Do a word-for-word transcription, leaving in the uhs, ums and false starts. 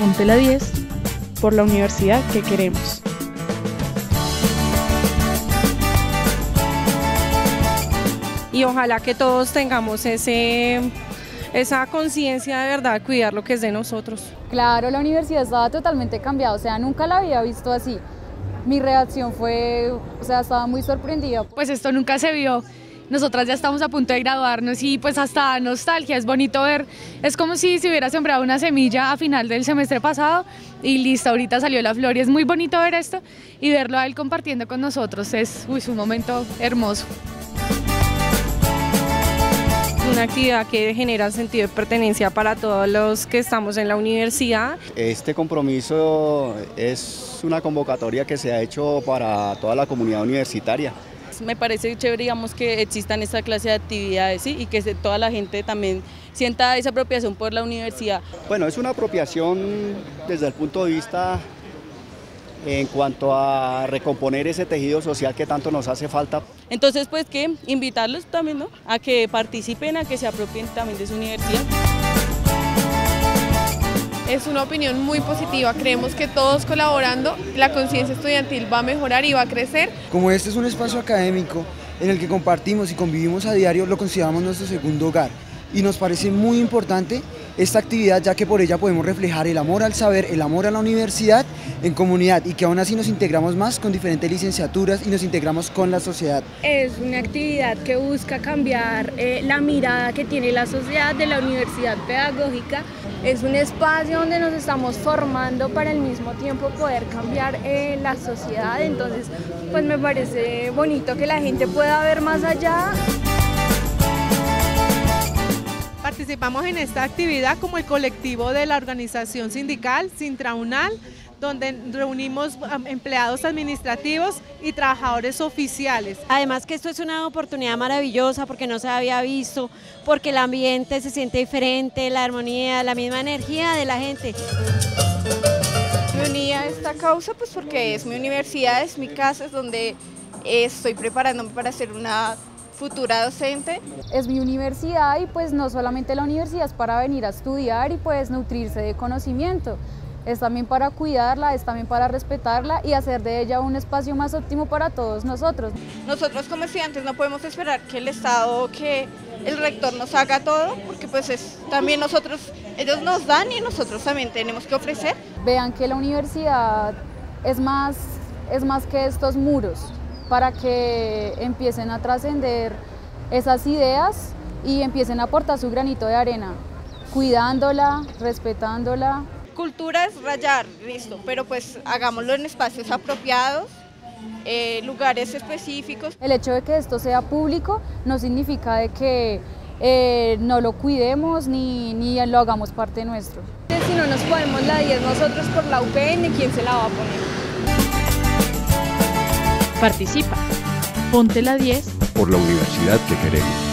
Ponte la diez por la universidad que queremos. Y ojalá que todos tengamos ese, esa conciencia de verdad, cuidar lo que es de nosotros. Claro, la universidad estaba totalmente cambiada, o sea, nunca la había visto así. Mi reacción fue, o sea, estaba muy sorprendida. Pues esto nunca se vio. Nosotras ya estamos a punto de graduarnos y pues hasta nostalgia, es bonito ver, es como si se hubiera sembrado una semilla a final del semestre pasado y listo, ahorita salió la flor y es muy bonito ver esto y verlo a él compartiendo con nosotros, es uy, un momento hermoso. Una actividad que genera sentido de pertenencia para todos los que estamos en la universidad. Este compromiso es una convocatoria que se ha hecho para toda la comunidad universitaria. Me parece chévere, digamos, que existan esta clase de actividades, ¿sí? Y que se, toda la gente también sienta esa apropiación por la universidad. Bueno, es una apropiación desde el punto de vista en cuanto a recomponer ese tejido social que tanto nos hace falta. Entonces, pues que invitarlos también, ¿no?, a que participen, a que se apropien también de su universidad. Es una opinión muy positiva, creemos que todos colaborando la conciencia estudiantil va a mejorar y va a crecer. Como este es un espacio académico en el que compartimos y convivimos a diario, lo consideramos nuestro segundo hogar y nos parece muy importante esta actividad, ya que por ella podemos reflejar el amor al saber, el amor a la universidad en comunidad y que aún así nos integramos más con diferentes licenciaturas y nos integramos con la sociedad. Es una actividad que busca cambiar eh, la mirada que tiene la sociedad de la universidad pedagógica. Es un espacio donde nos estamos formando para al mismo tiempo poder cambiar eh, la sociedad, entonces pues me parece bonito que la gente pueda ver más allá. Participamos en esta actividad como el colectivo de la organización sindical Sintraunal, donde reunimos empleados administrativos y trabajadores oficiales. Además que esto es una oportunidad maravillosa porque no se había visto, porque el ambiente se siente diferente, la armonía, la misma energía de la gente. Me uní a esta causa pues porque es mi universidad, es mi casa, es donde estoy preparándome para ser una futura docente. Es mi universidad y pues no solamente la universidad es para venir a estudiar y pues nutrirse de conocimiento, es también para cuidarla, es también para respetarla y hacer de ella un espacio más óptimo para todos nosotros. Nosotros como estudiantes no podemos esperar que el Estado, que el rector nos haga todo, porque pues es también nosotros, ellos nos dan y nosotros también tenemos que ofrecer. Vean que la universidad es más, es más que estos muros, para que empiecen a trascender esas ideas y empiecen a aportar su granito de arena, cuidándola, respetándola. Cultura es rayar, listo, pero pues hagámoslo en espacios apropiados, eh, lugares específicos. El hecho de que esto sea público no significa de que eh, no lo cuidemos ni, ni lo hagamos parte nuestro. Si no nos ponemos la diez nosotros por la U P N, ¿quién se la va a poner? Participa. Ponte la diez por la universidad que queremos.